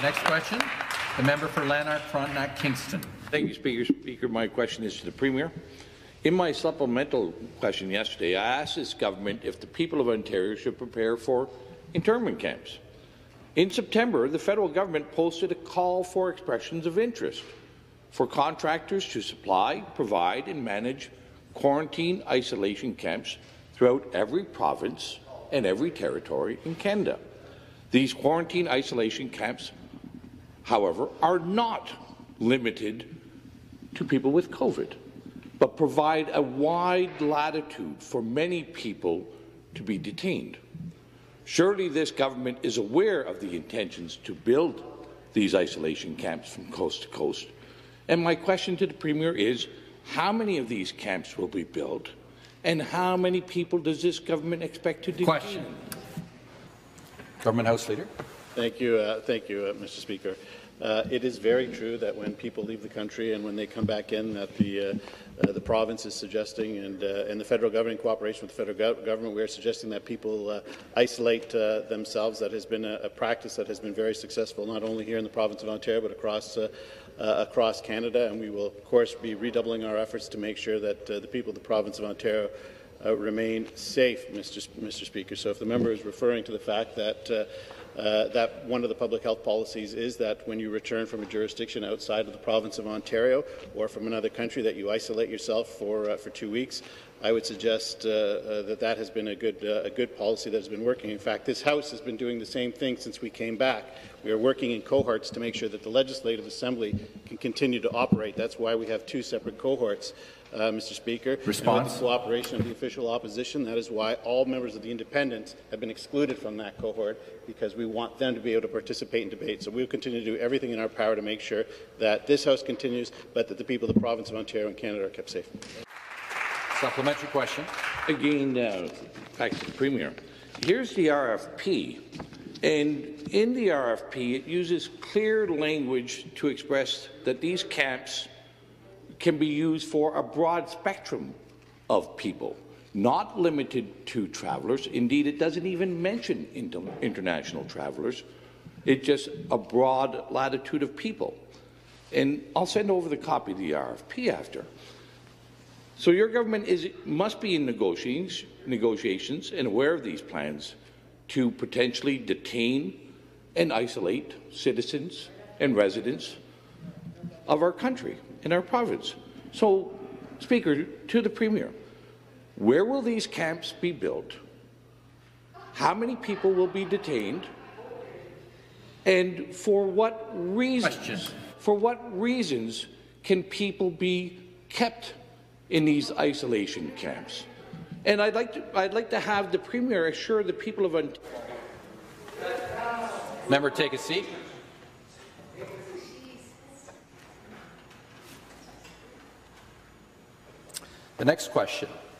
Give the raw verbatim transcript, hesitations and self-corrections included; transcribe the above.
Next question, the member for Lanark, Frontenac, Kingston. Thank you, Speaker. Speaker, my question is to the Premier. In my supplemental question yesterday, I asked this government if the people of Ontario should prepare for internment camps. In September, the federal government posted a call for expressions of interest for contractors to supply, provide and manage quarantine isolation camps throughout every province and every territory in Canada. These quarantine isolation camps, however, are not limited to people with COVID, but provide a wide latitude for many people to be detained. Surely this government is aware of the intentions to build these isolation camps from coast to coast. And my question to the Premier is, how many of these camps will be built, and how many people does this government expect to detain? Question. Government House Leader. Thank you, uh, thank you, uh, Mister Speaker. Uh, it is very true that when people leave the country and when they come back in, that the uh, uh, the province is suggesting, and uh, and the federal government, in cooperation with the federal go government, we are suggesting that people uh, isolate uh, themselves. That has been a, a practice that has been very successful, not only here in the province of Ontario, but across uh, uh, across Canada. And we will, of course, be redoubling our efforts to make sure that uh, the people of the province of Ontario uh, remain safe, Mister Mister Speaker. So, if the member is referring to the fact that uh, Uh, that one of the public health policies is that when you return from a jurisdiction outside of the province of Ontario or from another country, that you isolate yourself for uh, for two weeks. I would suggest uh, uh, that that has been a good uh, a good policy that has been working. In fact, this House has been doing the same thing since we came back. We are working in cohorts to make sure that the Legislative Assembly can continue to operate. That's why we have two separate cohorts. Uh, Mister Speaker. Response. And with the cooperation of the official opposition, that is why all members of the Independents have been excluded from that cohort, because we want them to be able to participate in debate. So we will continue to do everything in our power to make sure that this House continues, but that the people of the province of Ontario and Canada are kept safe. Supplementary question. Again, uh, back to the Premier. Here's the R F P, and in the R F P it uses clear language to express that these camps can be used for a broad spectrum of people, not limited to travellers. Indeed, it doesn't even mention inter international travellers. It's just a broad latitude of people. And I'll send over the copy of the R F P after. So your government is, must be in negotiations, negotiations and aware of these plans to potentially detain and isolate citizens and residents of our country, in our province. So, Speaker, to the Premier, where will these camps be built? How many people will be detained? And for what reasons? Question. For what reasons can people be kept in these isolation camps? And I'd like to, I'd like to have the Premier assure the people of Ontario. Member, take a seat. The next question,